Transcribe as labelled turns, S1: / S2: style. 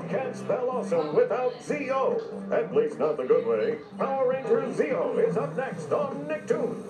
S1: can't spell awesome without Z-O. At least not the good way. Power Ranger Z-O is up next on Nicktoons.